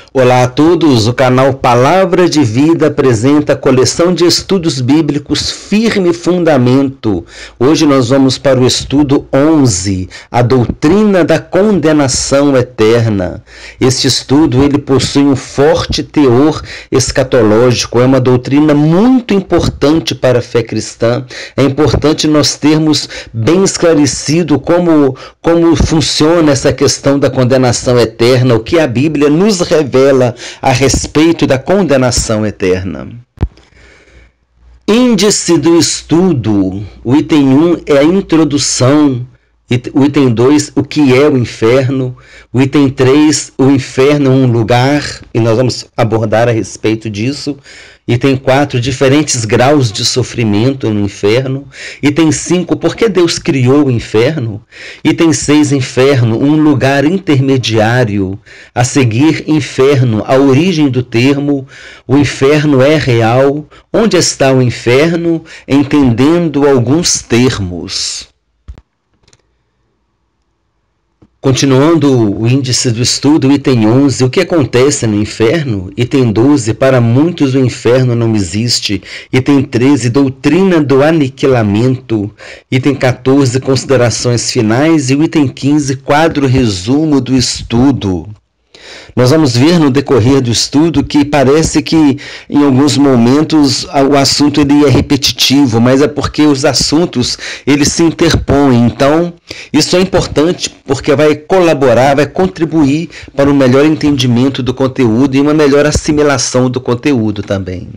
Olá a todos, o canal Palavra de Vida apresenta a coleção de estudos bíblicos Firme Fundamento. Hoje nós vamos para o estudo 11, a doutrina da condenação eterna. Este estudo ele possui um forte teor escatológico, é uma doutrina muito importante para a fé cristã. É importante nós termos bem esclarecido como funciona essa questão da condenação eterna, o que a Bíblia nos revela a respeito da condenação eterna. Índice do estudo. O item 1 é a introdução. O item 2, o que é o inferno. O item 3, o inferno é um lugar, e nós vamos abordar a respeito disso. Item 4, diferentes graus de sofrimento no inferno. Item 5, por que Deus criou o inferno? Item 6, inferno, um lugar intermediário. A seguir, inferno, a origem do termo. O inferno é real. Onde está o inferno? Entendendo alguns termos. Continuando o índice do estudo, item 11, o que acontece no inferno? Item 12, para muitos o inferno não existe. Item 13, doutrina do aniquilamento. Item 14, considerações finais. E o item 15, quadro resumo do estudo. Nós vamos ver no decorrer do estudo que parece que em alguns momentos o assunto ele é repetitivo, mas é porque os assuntos eles se interpõem. Então, isso é importante porque vai colaborar, vai contribuir para um melhor entendimento do conteúdo e uma melhor assimilação do conteúdo também.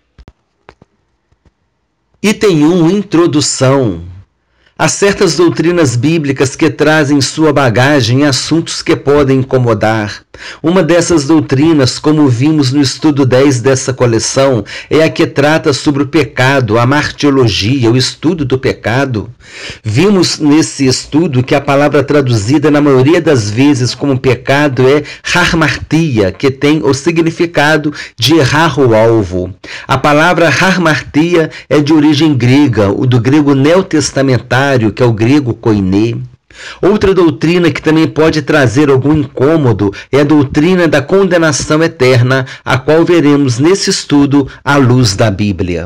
Item 1, introdução. Há certas doutrinas bíblicas que trazem em sua bagagem assuntos que podem incomodar. Uma dessas doutrinas, como vimos no estudo 10 dessa coleção, é a que trata sobre o pecado, a martiologia, o estudo do pecado. Vimos nesse estudo que a palavra traduzida na maioria das vezes como pecado é harmartia, que tem o significado de errar o alvo. A palavra harmartia é de origem grega, o do grego neotestamentário, que é o grego koiné. Outra doutrina que também pode trazer algum incômodo é a doutrina da condenação eterna, a qual veremos nesse estudo à luz da Bíblia.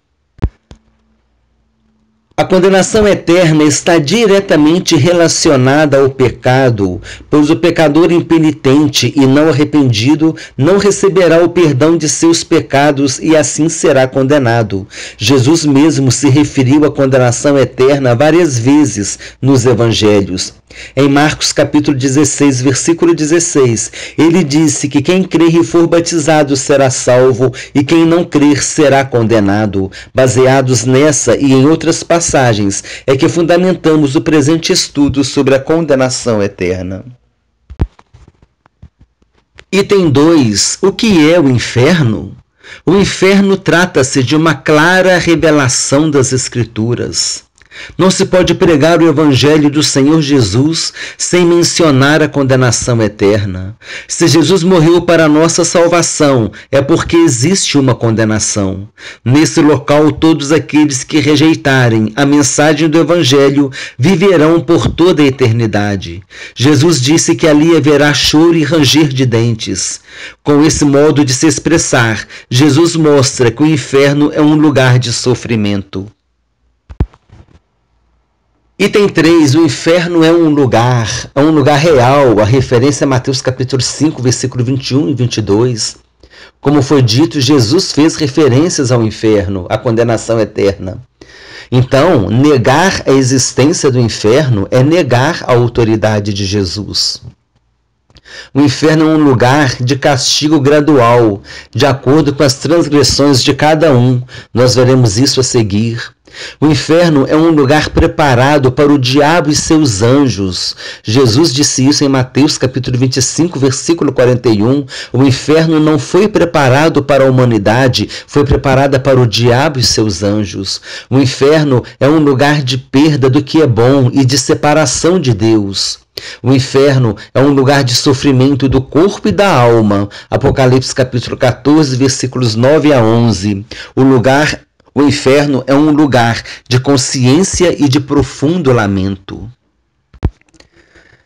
A condenação eterna está diretamente relacionada ao pecado, pois o pecador impenitente e não arrependido não receberá o perdão de seus pecados e assim será condenado. Jesus mesmo se referiu à condenação eterna várias vezes nos evangelhos. Em Marcos capítulo 16, versículo 16, ele disse que quem crer e for batizado será salvo e quem não crer será condenado. Baseados nessa e em outras passagens, é que fundamentamos o presente estudo sobre a condenação eterna. Item 2. O que é o inferno? O inferno trata-se de uma clara revelação das Escrituras. Não se pode pregar o Evangelho do Senhor Jesus sem mencionar a condenação eterna. Se Jesus morreu para a nossa salvação, é porque existe uma condenação. Nesse local, todos aqueles que rejeitarem a mensagem do Evangelho viverão por toda a eternidade. Jesus disse que ali haverá choro e ranger de dentes. Com esse modo de se expressar, Jesus mostra que o inferno é um lugar de sofrimento. Item 3, o inferno é um lugar real, a referência é Mateus capítulo 5, versículo 21 e 22. Como foi dito, Jesus fez referências ao inferno, à condenação eterna. Então, negar a existência do inferno é negar a autoridade de Jesus. O inferno é um lugar de castigo gradual, de acordo com as transgressões de cada um. Nós veremos isso a seguir. O inferno é um lugar preparado para o diabo e seus anjos. Jesus disse isso em Mateus capítulo 25, versículo 41. O inferno não foi preparado para a humanidade, foi preparada para o diabo e seus anjos. O inferno é um lugar de perda do que é bom e de separação de Deus. O inferno é um lugar de sofrimento do corpo e da alma. Apocalipse capítulo 14, versículos 9 a 11. O inferno é um lugar de consciência e de profundo lamento.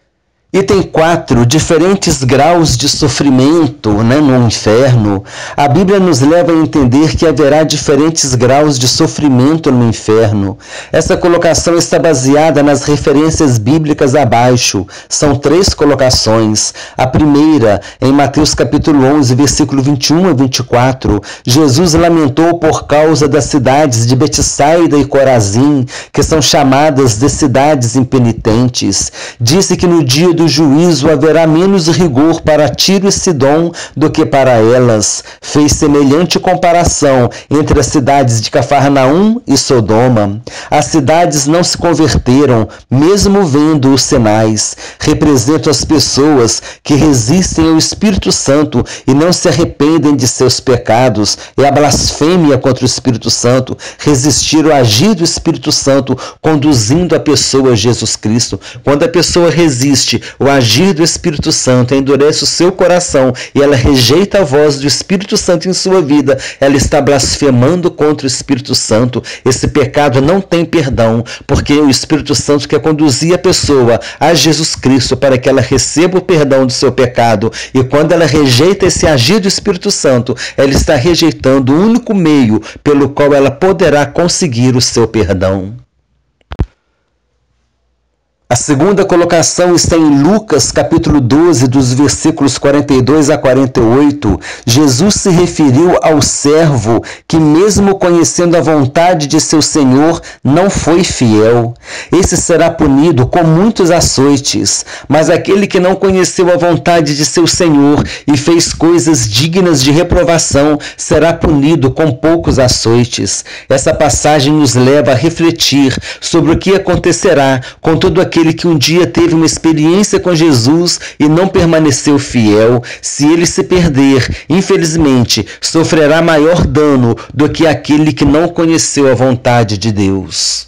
Item 4, diferentes graus de sofrimento, no inferno. A Bíblia nos leva a entender que haverá diferentes graus de sofrimento no inferno. Essa colocação está baseada nas referências bíblicas abaixo. São 3 colocações. A primeira, em Mateus capítulo 11, versículo 21 a 24, Jesus lamentou por causa das cidades de Betsaida e Corazim, que são chamadas de cidades impenitentes. Disse que no dia do juízo haverá menos rigor para Tiro e Sidom do que para elas. Fez semelhante comparação entre as cidades de Cafarnaum e Sodoma. As cidades não se converteram, mesmo vendo os sinais. Representam as pessoas que resistem ao Espírito Santo e não se arrependem de seus pecados. É a blasfêmia contra o Espírito Santo, resistir ao agir do Espírito Santo, conduzindo a pessoa a Jesus Cristo. Quando a pessoa resiste o agir do Espírito Santo, endurece o seu coração e ela rejeita a voz do Espírito Santo em sua vida, ela está blasfemando contra o Espírito Santo. Esse pecado não tem perdão, porque o Espírito Santo quer conduzir a pessoa a Jesus Cristo para que ela receba o perdão do seu pecado. E quando ela rejeita esse agir do Espírito Santo, ela está rejeitando o único meio pelo qual ela poderá conseguir o seu perdão. A segunda colocação está em Lucas, capítulo 12, dos versículos 42 a 48. Jesus se referiu ao servo que, mesmo conhecendo a vontade de seu senhor, não foi fiel. Esse será punido com muitos açoites, mas aquele que não conheceu a vontade de seu senhor e fez coisas dignas de reprovação, será punido com poucos açoites. Essa passagem nos leva a refletir sobre o que acontecerá com todo aquele que um dia teve uma experiência com Jesus e não permaneceu fiel. Se ele se perder, infelizmente, sofrerá maior dano do que aquele que não conheceu a vontade de Deus.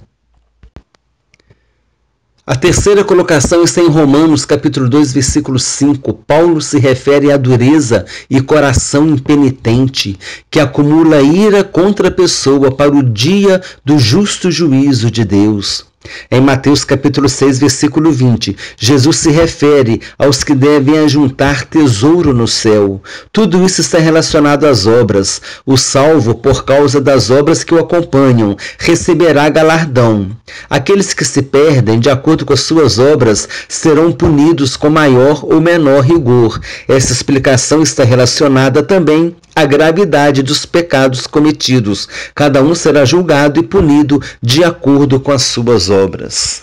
A terceira colocação está em Romanos, capítulo 2, versículo 5. Paulo se refere à dureza e coração impenitente, que acumula ira contra a pessoa para o dia do justo juízo de Deus. Em Mateus capítulo 6, versículo 20, Jesus se refere aos que devem ajuntar tesouro no céu. Tudo isso está relacionado às obras. O salvo, por causa das obras que o acompanham, receberá galardão. Aqueles que se perdem, de acordo com as suas obras, serão punidos com maior ou menor rigor. Essa explicação está relacionada também à gravidade dos pecados cometidos. Cada um será julgado e punido de acordo com as suas obras.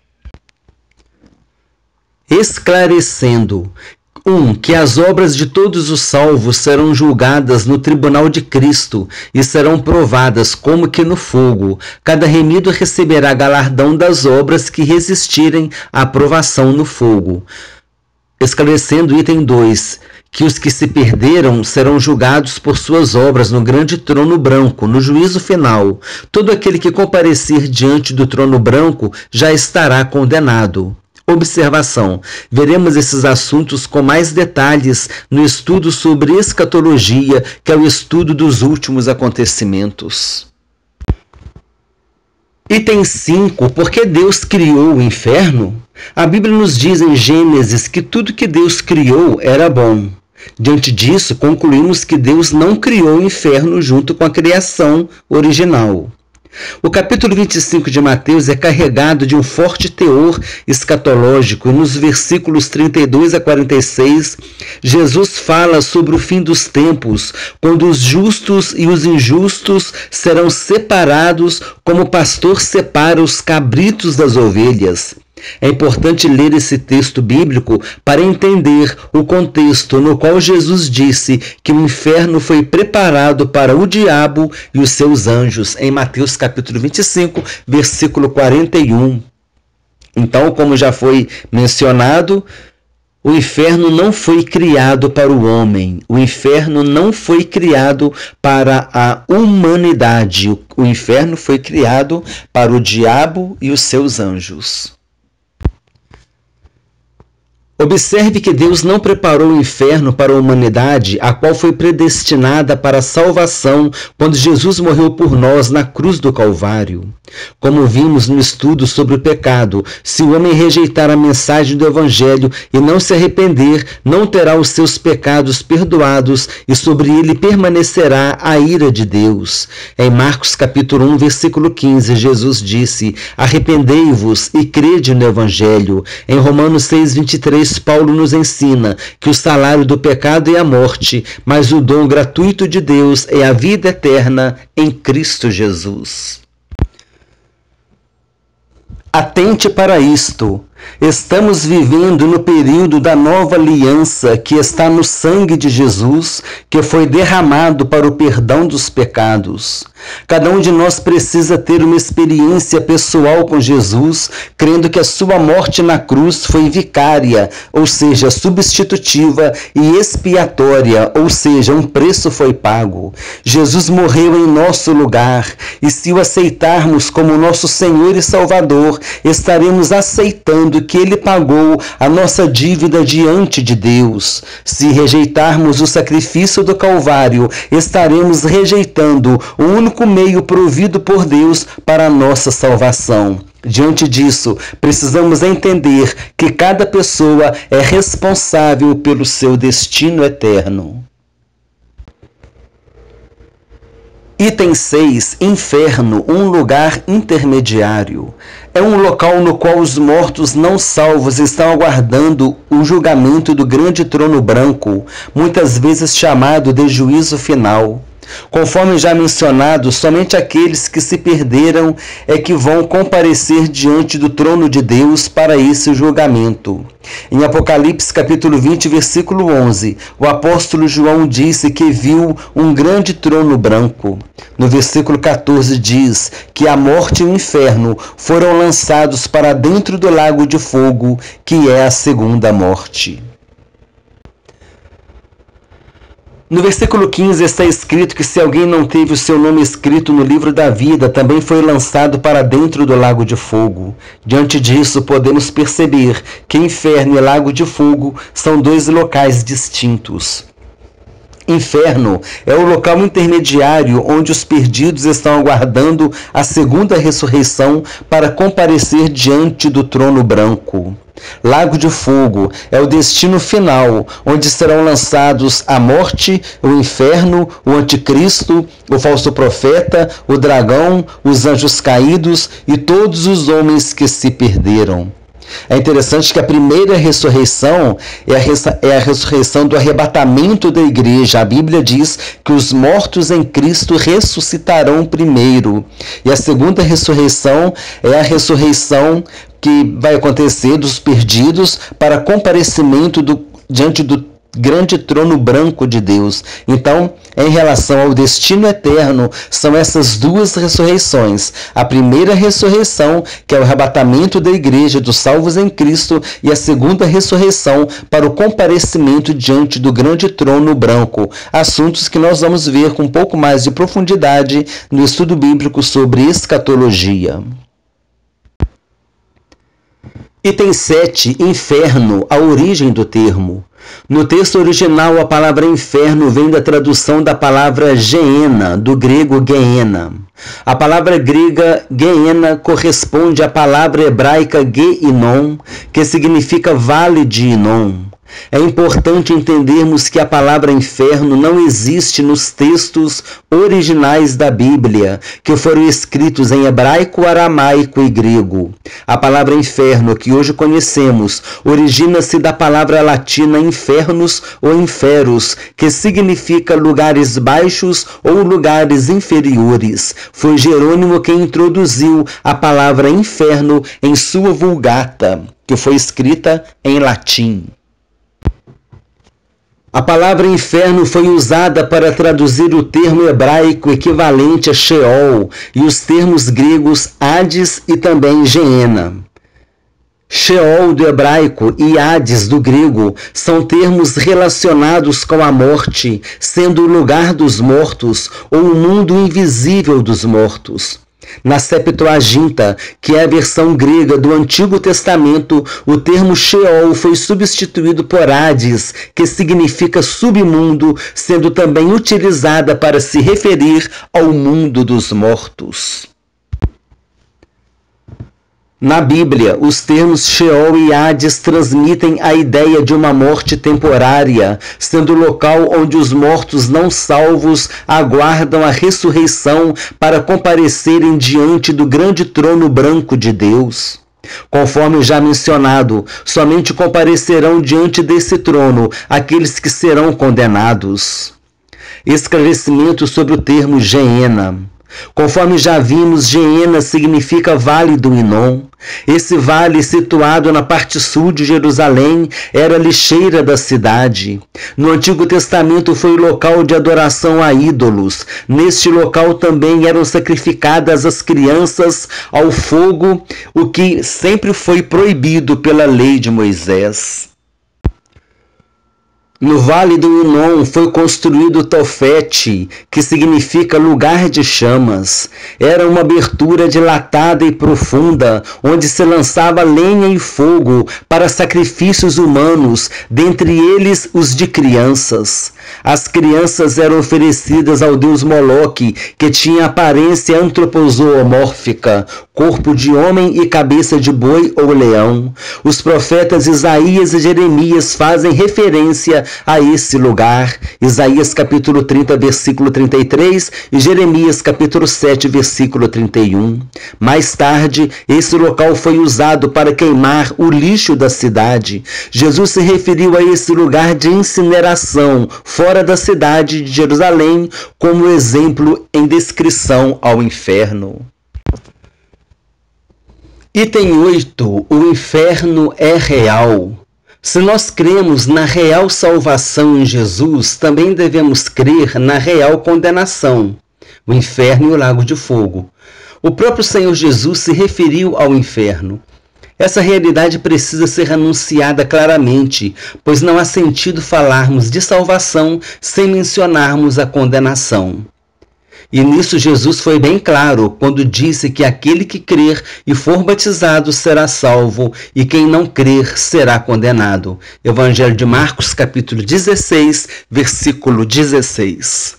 Esclarecendo. 1. Que as obras de todos os salvos serão julgadas no tribunal de Cristo e serão provadas como que no fogo. Cada remido receberá galardão das obras que resistirem à provação no fogo. Esclarecendo, item 2. Que os que se perderam serão julgados por suas obras no grande trono branco, no juízo final. Todo aquele que comparecer diante do trono branco já estará condenado. Observação. Veremos esses assuntos com mais detalhes no estudo sobre escatologia, que é o estudo dos últimos acontecimentos. Item 5. Por que Deus criou o inferno? A Bíblia nos diz em Gênesis que tudo que Deus criou era bom. Diante disso, concluímos que Deus não criou o inferno junto com a criação original. O capítulo 25 de Mateus é carregado de um forte teor escatológico e nos versículos 32 a 46, Jesus fala sobre o fim dos tempos, quando os justos e os injustos serão separados como o pastor separa os cabritos das ovelhas. É importante ler esse texto bíblico para entender o contexto no qual Jesus disse que o inferno foi preparado para o diabo e os seus anjos, em Mateus capítulo 25, versículo 41. Então, como já foi mencionado, o inferno não foi criado para o homem, o inferno não foi criado para a humanidade, o inferno foi criado para o diabo e os seus anjos. Observe que Deus não preparou o inferno para a humanidade, a qual foi predestinada para a salvação quando Jesus morreu por nós na cruz do Calvário. Como vimos no estudo sobre o pecado, se o homem rejeitar a mensagem do Evangelho e não se arrepender, não terá os seus pecados perdoados e sobre ele permanecerá a ira de Deus. Em Marcos capítulo 1, versículo 15, Jesus disse: arrependei-vos e crede no Evangelho. Em Romanos 6, 23, Paulo nos ensina que o salário do pecado é a morte, mas o dom gratuito de Deus é a vida eterna em Cristo Jesus. Atente para isto. Estamos vivendo no período da nova aliança que está no sangue de Jesus, que foi derramado para o perdão dos pecados. Cada um de nós precisa ter uma experiência pessoal com Jesus, crendo que a sua morte na cruz foi vicária, ou seja, substitutiva, e expiatória, ou seja, um preço foi pago. Jesus morreu em nosso lugar, e se o aceitarmos como nosso Senhor e Salvador, estaremos aceitando que Ele pagou a nossa dívida diante de Deus. Se rejeitarmos o sacrifício do Calvário, estaremos rejeitando o único meio provido por Deus para a nossa salvação. Diante disso, precisamos entender que cada pessoa é responsável pelo seu destino eterno. Item 6. Inferno, um lugar intermediário. É um local no qual os mortos não salvos estão aguardando o julgamento do grande trono branco, muitas vezes chamado de juízo final. Conforme já mencionado, somente aqueles que se perderam é que vão comparecer diante do trono de Deus para esse julgamento. Em Apocalipse capítulo 20, versículo 11, o apóstolo João disse que viu um grande trono branco. No versículo 14 diz que a morte e o inferno foram lançados para dentro do lago de fogo, que é a segunda morte. No versículo 15 está escrito que se alguém não teve o seu nome escrito no livro da vida, também foi lançado para dentro do lago de fogo. Diante disso, podemos perceber que inferno e lago de fogo são dois locais distintos. Inferno é o local intermediário onde os perdidos estão aguardando a segunda ressurreição para comparecer diante do trono branco. Lago de fogo é o destino final, onde serão lançados a morte, o inferno, o anticristo, o falso profeta, o dragão, os anjos caídos e todos os homens que se perderam. É interessante que a primeira ressurreição é a ressurreição do arrebatamento da igreja. A Bíblia diz que os mortos em Cristo ressuscitarão primeiro. E a segunda ressurreição é a ressurreição que vai acontecer dos perdidos para comparecimento diante do grande trono branco de Deus. Então, em relação ao destino eterno, são essas duas ressurreições. A primeira ressurreição, que é o arrebatamento da igreja dos salvos em Cristo, e a segunda ressurreição para o comparecimento diante do grande trono branco. Assuntos que nós vamos ver com um pouco mais de profundidade no estudo bíblico sobre escatologia. Item 7. Inferno, a origem do termo. No texto original, a palavra inferno vem da tradução da palavra Geena, do grego Geena. A palavra grega Geena corresponde à palavra hebraica Geinom, que significa vale de Inom. É importante entendermos que a palavra inferno não existe nos textos originais da Bíblia, que foram escritos em hebraico, aramaico e grego. A palavra inferno, que hoje conhecemos, origina-se da palavra latina infernus ou inferus, que significa lugares baixos ou lugares inferiores. Foi Jerônimo quem introduziu a palavra inferno em sua Vulgata, que foi escrita em latim. A palavra inferno foi usada para traduzir o termo hebraico equivalente a Sheol e os termos gregos Hades e também Geena. Sheol do hebraico e Hades do grego são termos relacionados com a morte, sendo o lugar dos mortos ou o mundo invisível dos mortos. Na Septuaginta, que é a versão grega do Antigo Testamento, o termo Sheol foi substituído por Hades, que significa submundo, sendo também utilizada para se referir ao mundo dos mortos. Na Bíblia, os termos Sheol e Hades transmitem a ideia de uma morte temporária, sendo o local onde os mortos não salvos aguardam a ressurreição para comparecerem diante do grande trono branco de Deus. Conforme já mencionado, somente comparecerão diante desse trono aqueles que serão condenados. Esclarecimento sobre o termo Geena. Conforme já vimos, Geena significa Vale do Hinom. Esse vale, situado na parte sul de Jerusalém, era a lixeira da cidade. No Antigo Testamento foi o local de adoração a ídolos. Neste local também eram sacrificadas as crianças ao fogo, o que sempre foi proibido pela lei de Moisés. No Vale do Hinom foi construído Tofete, que significa lugar de chamas. Era uma abertura dilatada e profunda, onde se lançava lenha e fogo para sacrifícios humanos, dentre eles os de crianças. As crianças eram oferecidas ao deus Moloque, que tinha aparência antropozoomórfica, corpo de homem e cabeça de boi ou leão. Os profetas Isaías e Jeremias fazem referência a esse lugar. Isaías capítulo 30, versículo 33 e Jeremias capítulo 7, versículo 31. Mais tarde, esse local foi usado para queimar o lixo da cidade. Jesus se referiu a esse lugar de incineração fora da cidade de Jerusalém como exemplo em descrição ao inferno. Item 8. O inferno é real. Se nós cremos na real salvação em Jesus, também devemos crer na real condenação, o inferno e o lago de fogo. O próprio Senhor Jesus se referiu ao inferno. Essa realidade precisa ser anunciada claramente, pois não há sentido falarmos de salvação sem mencionarmos a condenação. E nisso Jesus foi bem claro quando disse que aquele que crer e for batizado será salvo, e quem não crer será condenado. Evangelho de Marcos, capítulo 16, versículo 16.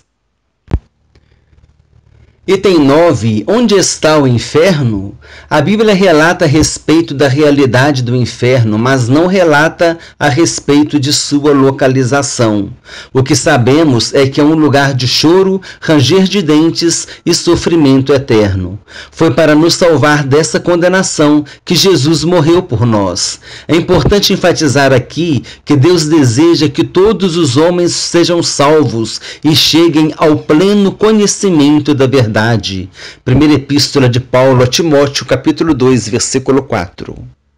Item 9. Onde está o inferno? A Bíblia relata a respeito da realidade do inferno, mas não relata a respeito de sua localização. O que sabemos é que é um lugar de choro, ranger de dentes e sofrimento eterno. Foi para nos salvar dessa condenação que Jesus morreu por nós. É importante enfatizar aqui que Deus deseja que todos os homens sejam salvos e cheguem ao pleno conhecimento da verdade. Primeira Epístola de Paulo a Timóteo, capítulo 2, versículo 4.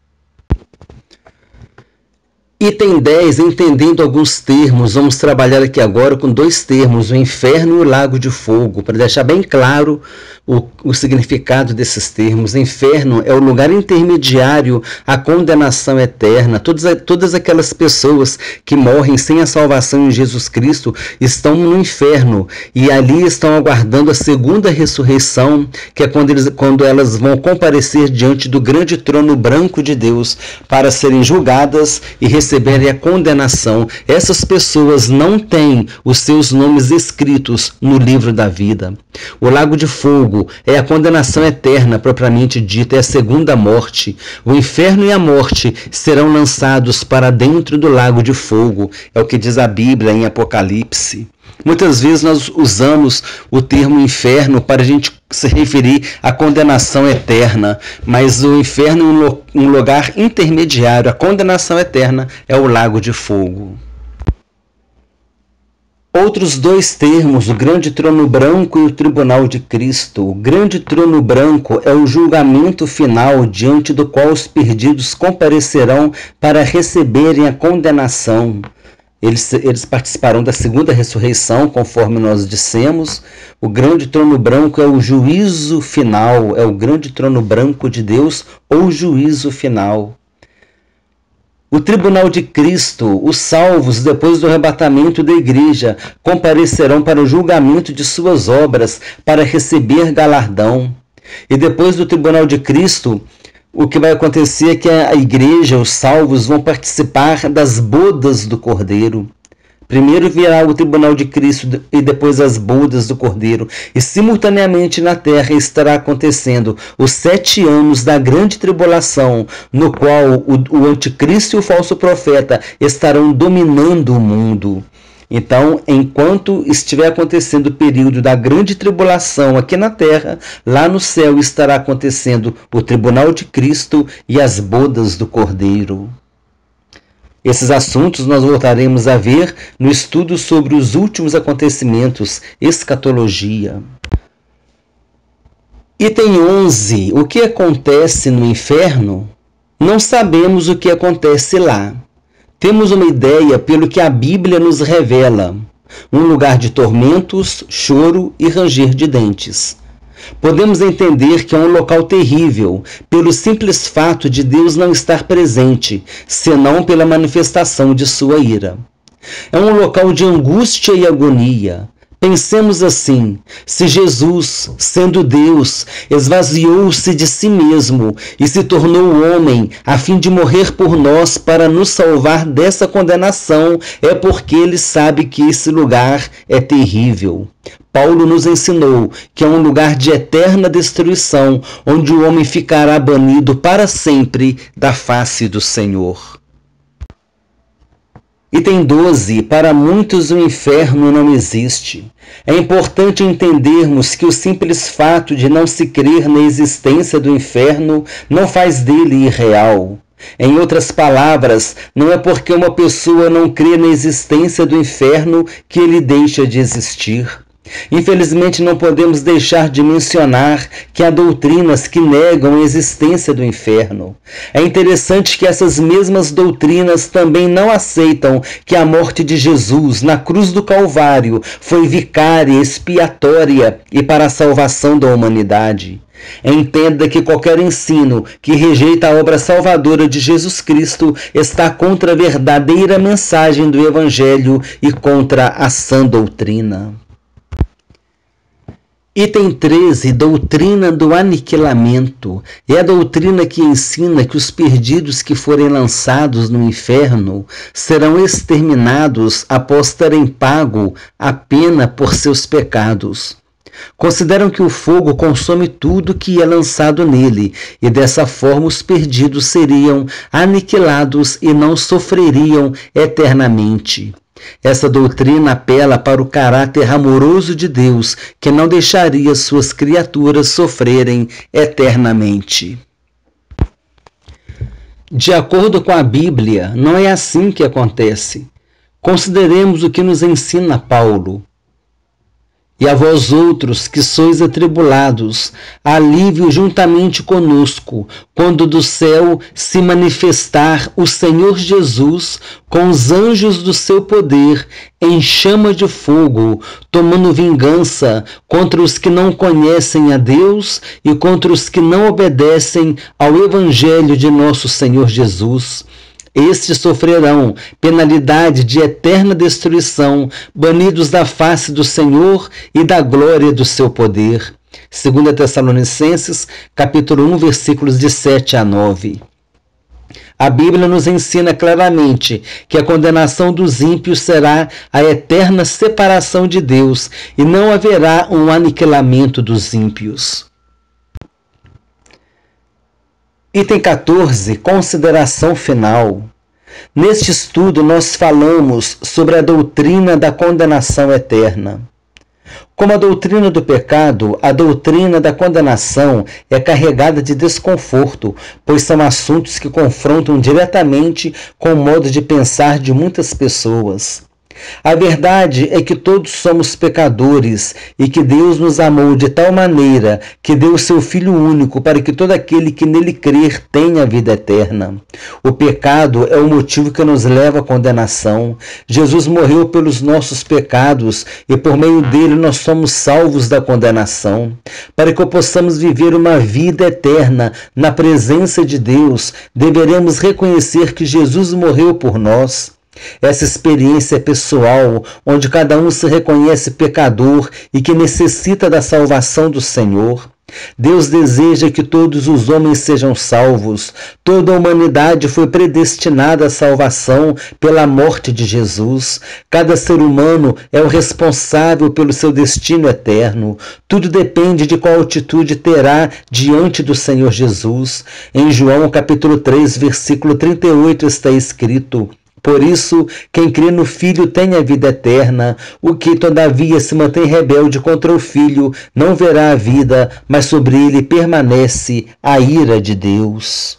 Item 10, entendendo alguns termos, vamos trabalhar aqui agora com dois termos, o inferno e o lago de fogo, para deixar bem claro o significado desses termos. Inferno é o lugar intermediário à condenação eterna. Todas aquelas pessoas que morrem sem a salvação em Jesus Cristo estão no inferno e ali estão aguardando a segunda ressurreição, que é quando elas vão comparecer diante do grande trono branco de Deus para serem julgadas e receberem a condenação. Essas pessoas não têm os seus nomes escritos no livro da vida. O lago de fogo é a condenação eterna propriamente dita, é a segunda morte. O inferno e a morte serão lançados para dentro do lago de fogo, é o que diz a Bíblia em Apocalipse. Muitas vezes nós usamos o termo inferno para a gente se referir à condenação eterna, mas o inferno é um lugar intermediário. A condenação eterna é o lago de fogo. Outros dois termos, o grande trono branco e o tribunal de Cristo. O grande trono branco é o julgamento final diante do qual os perdidos comparecerão para receberem a condenação. Eles participarão da segunda ressurreição, conforme nós dissemos. O grande trono branco é o juízo final, é o grande trono branco de Deus, ou juízo final. O tribunal de Cristo, os salvos, depois do arrebatamento da igreja, comparecerão para o julgamento de suas obras, para receber galardão. E depois do tribunal de Cristo, o que vai acontecer é que a igreja, os salvos, vão participar das bodas do Cordeiro. Primeiro virá o tribunal de Cristo e depois as bodas do Cordeiro. E simultaneamente na terra estará acontecendo os 7 anos da grande tribulação, no qual o anticristo e o falso profeta estarão dominando o mundo. Então, enquanto estiver acontecendo o período da grande tribulação aqui na terra, lá no céu estará acontecendo o tribunal de Cristo e as bodas do Cordeiro. Esses assuntos nós voltaremos a ver no estudo sobre os últimos acontecimentos, escatologia. Item 11. O que acontece no inferno? Não sabemos o que acontece lá. Temos uma ideia pelo que a Bíblia nos revela. Um lugar de tormentos, choro e ranger de dentes. Podemos entender que é um local terrível, pelo simples fato de Deus não estar presente, senão pela manifestação de sua ira. É um local de angústia e agonia. Pensemos assim: se Jesus, sendo Deus, esvaziou-se de si mesmo e se tornou homem a fim de morrer por nós para nos salvar dessa condenação, é porque ele sabe que esse lugar é terrível. Paulo nos ensinou que é um lugar de eterna destruição, onde o homem ficará banido para sempre da face do Senhor. Item 12. Para muitos o inferno não existe. É importante entendermos que o simples fato de não se crer na existência do inferno não faz dele irreal. Em outras palavras, não é porque uma pessoa não crê na existência do inferno que ele deixa de existir. Infelizmente, não podemos deixar de mencionar que há doutrinas que negam a existência do inferno. É interessante que essas mesmas doutrinas também não aceitam que a morte de Jesus na cruz do Calvário foi vicária, expiatória e para a salvação da humanidade. Entenda que qualquer ensino que rejeita a obra salvadora de Jesus Cristo está contra a verdadeira mensagem do Evangelho e contra a sã doutrina. Item 13. Doutrina do aniquilamento. É a doutrina que ensina que os perdidos que forem lançados no inferno serão exterminados após terem pago a pena por seus pecados. Consideram que o fogo consome tudo que é lançado nele, e dessa forma os perdidos seriam aniquilados e não sofreriam eternamente. Essa doutrina apela para o caráter amoroso de Deus, que não deixaria suas criaturas sofrerem eternamente. De acordo com a Bíblia, não é assim que acontece. Consideremos o que nos ensina Paulo. E a vós outros que sois atribulados, alívio juntamente conosco, quando do céu se manifestar o Senhor Jesus com os anjos do seu poder em chama de fogo, tomando vingança contra os que não conhecem a Deus e contra os que não obedecem ao Evangelho de nosso Senhor Jesus. Estes sofrerão penalidade de eterna destruição, banidos da face do Senhor e da glória do seu poder. 2 Tessalonicenses, capítulo 1, versículos de 7 a 9. A Bíblia nos ensina claramente que a condenação dos ímpios será a eterna separação de Deus e não haverá um aniquilamento dos ímpios. Item 14. Consideração final. Neste estudo, nós falamos sobre a doutrina da condenação eterna. Como a doutrina do pecado, a doutrina da condenação é carregada de desconforto, pois são assuntos que confrontam diretamente com o modo de pensar de muitas pessoas. A verdade é que todos somos pecadores e que Deus nos amou de tal maneira que deu o seu Filho único para que todo aquele que nele crer tenha vida eterna. O pecado é o motivo que nos leva à condenação. Jesus morreu pelos nossos pecados e por meio dele nós somos salvos da condenação. Para que possamos viver uma vida eterna na presença de Deus, deveremos reconhecer que Jesus morreu por nós. Essa experiência é pessoal, onde cada um se reconhece pecador e que necessita da salvação do Senhor. Deus deseja que todos os homens sejam salvos. Toda a humanidade foi predestinada à salvação pela morte de Jesus. Cada ser humano é o responsável pelo seu destino eterno. Tudo depende de qual atitude terá diante do Senhor Jesus. Em João capítulo 3, versículo 38 está escrito: por isso, quem crê no Filho tem a vida eterna. O que, todavia, se mantém rebelde contra o Filho, não verá a vida, mas sobre ele permanece a ira de Deus.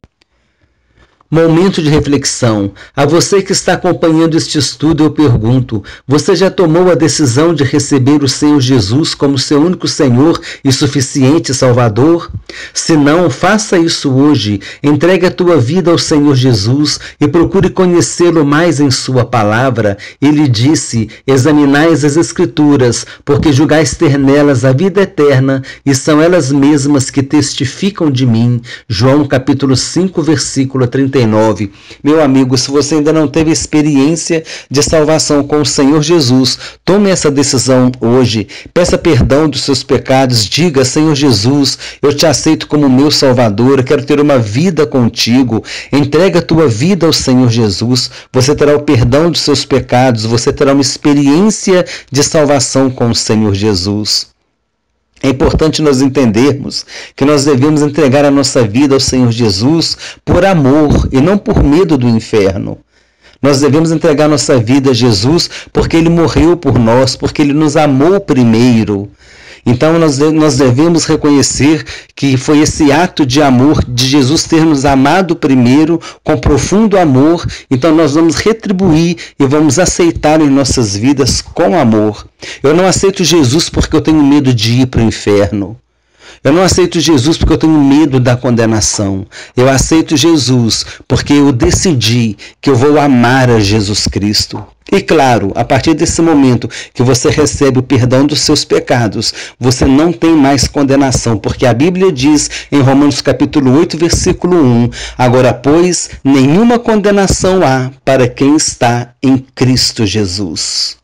Momento de reflexão. A você que está acompanhando este estudo, eu pergunto: você já tomou a decisão de receber o Senhor Jesus como seu único Senhor e suficiente Salvador? Se não, faça isso hoje. Entregue a tua vida ao Senhor Jesus e procure conhecê-lo mais em sua palavra. Ele disse: examinais as Escrituras, porque julgais ter nelas a vida eterna, e são elas mesmas que testificam de mim. João capítulo 5, versículo 39. Meu amigo, se você ainda não teve experiência de salvação com o Senhor Jesus, tome essa decisão hoje. Peça perdão dos seus pecados. Diga: Senhor Jesus, eu te aceito como meu Salvador. Eu quero ter uma vida contigo. Entrega a tua vida ao Senhor Jesus. Você terá o perdão dos seus pecados. Você terá uma experiência de salvação com o Senhor Jesus. É importante nós entendermos que nós devemos entregar a nossa vida ao Senhor Jesus por amor e não por medo do inferno. Nós devemos entregar nossa vida a Jesus porque Ele morreu por nós, porque Ele nos amou primeiro. Então nós devemos reconhecer que foi esse ato de amor de Jesus ter nos amado primeiro, com profundo amor. Então nós vamos retribuir e vamos aceitar em nossas vidas com amor. Eu não aceito Jesus porque eu tenho medo de ir para o inferno. Eu não aceito Jesus porque eu tenho medo da condenação. Eu aceito Jesus porque eu decidi que eu vou amar a Jesus Cristo. E claro, a partir desse momento que você recebe o perdão dos seus pecados, você não tem mais condenação, porque a Bíblia diz em Romanos capítulo 8, versículo 1, agora, pois, nenhuma condenação há para quem está em Cristo Jesus.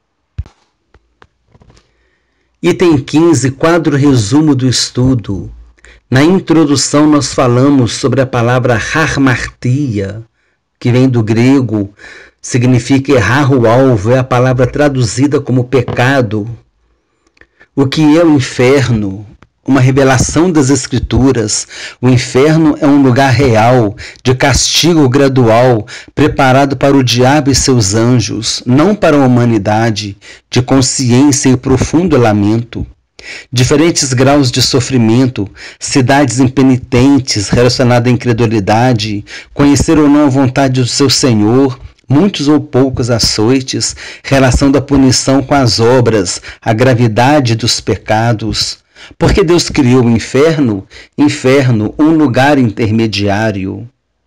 Item 15, quadro resumo do estudo. Na introdução nós falamos sobre a palavra harmartia, que vem do grego, significa errar o alvo, é a palavra traduzida como pecado. O que é o inferno? Uma revelação das Escrituras. O inferno é um lugar real, de castigo gradual, preparado para o diabo e seus anjos, não para a humanidade, de consciência e profundo lamento. Diferentes graus de sofrimento, cidades impenitentes relacionadas à incredulidade, conhecer ou não a vontade do seu Senhor, muitos ou poucos açoites, relação da punição com as obras, a gravidade dos pecados. Porque Deus criou o inferno? Inferno, um lugar intermediário.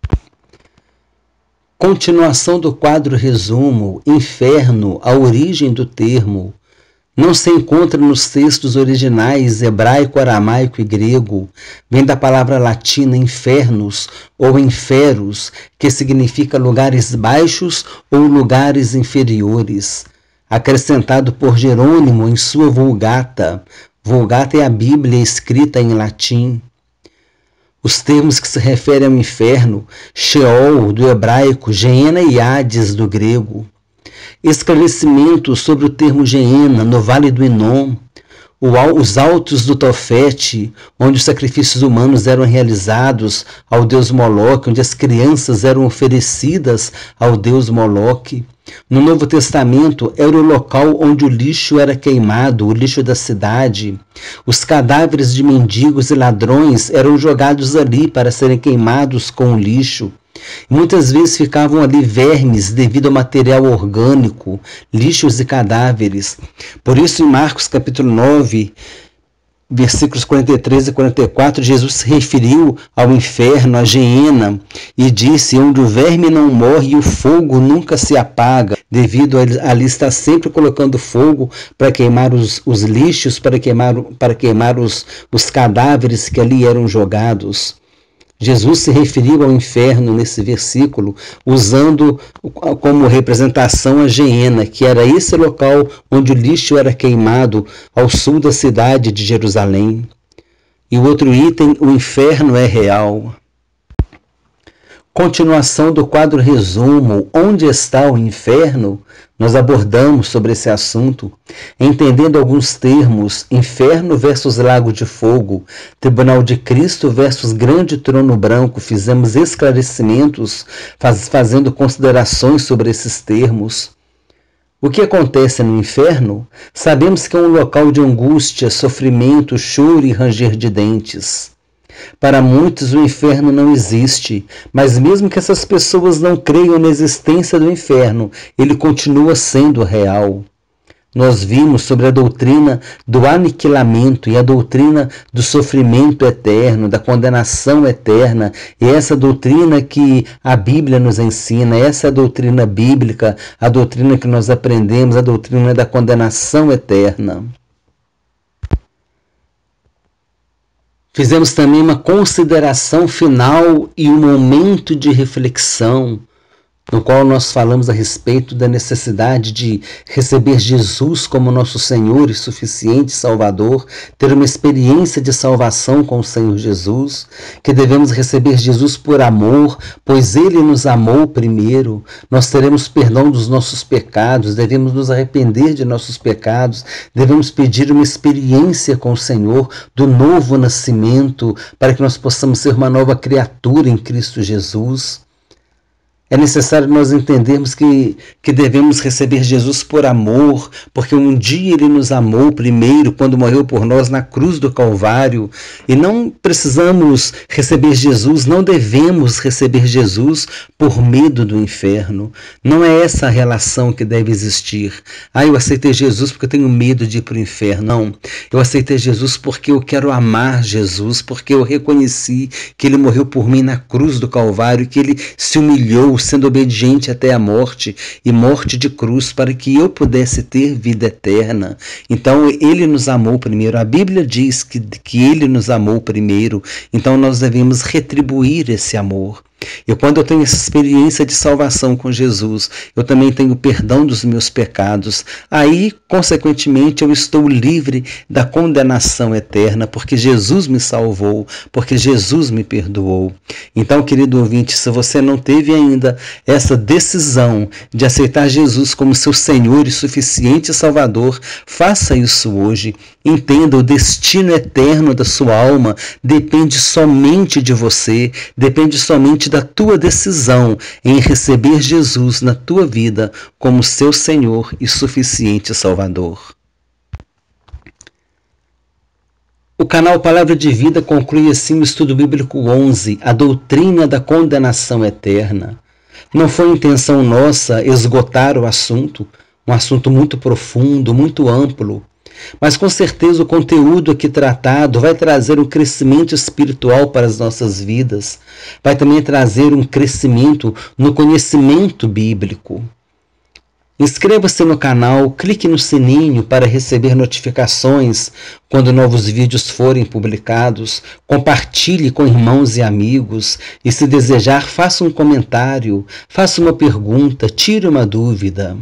Continuação do quadro resumo. Inferno, a origem do termo. Não se encontra nos textos originais hebraico, aramaico e grego. Vem da palavra latina infernos ou inferos, que significa lugares baixos ou lugares inferiores. Acrescentado por Jerônimo em sua Vulgata. Vulgata é a Bíblia escrita em latim. Os termos que se referem ao inferno, Sheol, do hebraico, Geena e Hades, do grego. Esclarecimento sobre o termo Geena, no Vale do Inom, os altos do Tofete, onde os sacrifícios humanos eram realizados ao deus Moloque, onde as crianças eram oferecidas ao deus Moloque. No Novo Testamento, era o local onde o lixo era queimado, o lixo da cidade. Os cadáveres de mendigos e ladrões eram jogados ali para serem queimados com o lixo. Muitas vezes ficavam ali vermes devido ao material orgânico, lixos e cadáveres. Por isso, em Marcos capítulo 9, versículos 43 e 44, Jesus se referiu ao inferno, a Geena, e disse: onde o verme não morre e o fogo nunca se apaga, devido a ali estar sempre colocando fogo para queimar os lixos, para queimar os cadáveres que ali eram jogados. Jesus se referiu ao inferno nesse versículo, usando como representação a Geena, que era esse local onde o lixo era queimado ao sul da cidade de Jerusalém. E o outro item, o inferno é real. Continuação do quadro resumo, onde está o inferno? Nós abordamos sobre esse assunto, entendendo alguns termos, inferno versus lago de fogo, tribunal de Cristo versus grande trono branco, fizemos esclarecimentos, fazendo considerações sobre esses termos. O que acontece no inferno? Sabemos que é um local de angústia, sofrimento, choro e ranger de dentes. Para muitos o inferno não existe, mas mesmo que essas pessoas não creiam na existência do inferno, ele continua sendo real. Nós vimos sobre a doutrina do aniquilamento e a doutrina do sofrimento eterno, da condenação eterna, e essa doutrina que a Bíblia nos ensina, essa é a doutrina bíblica, a doutrina que nós aprendemos, a doutrina da condenação eterna. Fizemos também uma consideração final e um momento de reflexão, no qual nós falamos a respeito da necessidade de receber Jesus como nosso Senhor e suficiente Salvador, ter uma experiência de salvação com o Senhor Jesus, que devemos receber Jesus por amor, pois Ele nos amou primeiro, nós teremos perdão dos nossos pecados, devemos nos arrepender de nossos pecados, devemos pedir uma experiência com o Senhor do novo nascimento, para que nós possamos ser uma nova criatura em Cristo Jesus. É necessário nós entendermos que devemos receber Jesus por amor, porque um dia Ele nos amou primeiro, quando morreu por nós na cruz do Calvário, e não precisamos receber Jesus, não devemos receber Jesus por medo do inferno. Não é essa a relação que deve existir. Eu aceitei Jesus porque eu tenho medo de ir para o inferno. Não, eu aceitei Jesus porque eu quero amar Jesus, porque eu reconheci que Ele morreu por mim na cruz do Calvário, que Ele se humilhou, sendo obediente até a morte, e morte de cruz, para que eu pudesse ter vida eterna. Então Ele nos amou primeiro. A Bíblia diz que Ele nos amou primeiro, então nós devemos retribuir esse amor. E quando eu tenho essa experiência de salvação com Jesus, eu também tenho perdão dos meus pecados. Aí, consequentemente, eu estou livre da condenação eterna, porque Jesus me salvou, porque Jesus me perdoou. Então, querido ouvinte, se você não teve ainda essa decisão de aceitar Jesus como seu Senhor e suficiente Salvador, faça isso hoje. Entenda, o destino eterno da sua alma depende somente de você, depende somente da tua decisão em receber Jesus na tua vida como seu Senhor e suficiente Salvador. O canal Palavra de Vida conclui assim o estudo bíblico 11, a doutrina da condenação eterna. Não foi intenção nossa esgotar o assunto, um assunto muito profundo, muito amplo, mas com certeza o conteúdo aqui tratado vai trazer um crescimento espiritual para as nossas vidas, vai também trazer um crescimento no conhecimento bíblico. Inscreva-se no canal, clique no sininho para receber notificações quando novos vídeos forem publicados, compartilhe com irmãos e amigos e, se desejar, faça um comentário, faça uma pergunta, tire uma dúvida.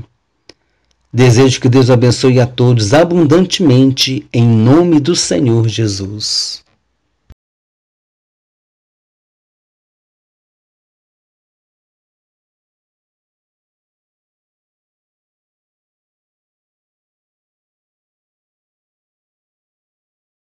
Desejo que Deus abençoe a todos abundantemente, em nome do Senhor Jesus.